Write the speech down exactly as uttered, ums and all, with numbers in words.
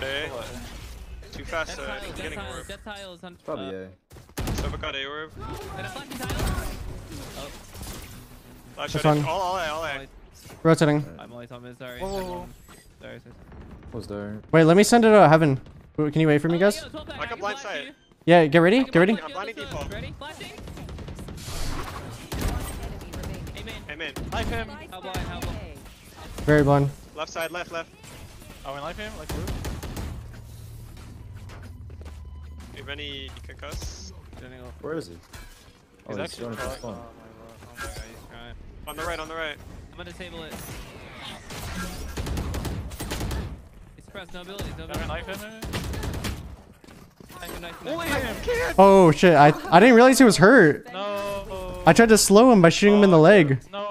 got A. Too fast. Uh, Jet getting tiles, orb. jet tiles on. Probably uh, A. Sova got A orb. And a flashing tile. Oh, Flash That's shot. fine. All, all A, all A. Rotating. I'm only Thomas. Sorry. Whoa, whoa, whoa. Sorry. sorry. Was there? Wait, let me send it to heaven. Can you wait for me, Oh, guys? yo, twelve back, Like a can blind flash sight. you. Yeah, get ready. I Get can ready. flash I'm you blinding also. default. Ready? Flashing. Amen. Amen. Life him. How blind? How blind? Very blind. Left side, left, left. Oh, we life him? Like blue? If any concuss. Where is he? Oh, He's he's actually going for oh, spawn. Oh my god, he's trying. On the right, on the right. I'm gonna disable it. He's pressed. No abilities. No Can we abilities. knife him? Knife him, knife him, Bully knife him. him! Oh shit! I I didn't realize he was hurt. No! I tried to slow him by shooting him in the leg. No!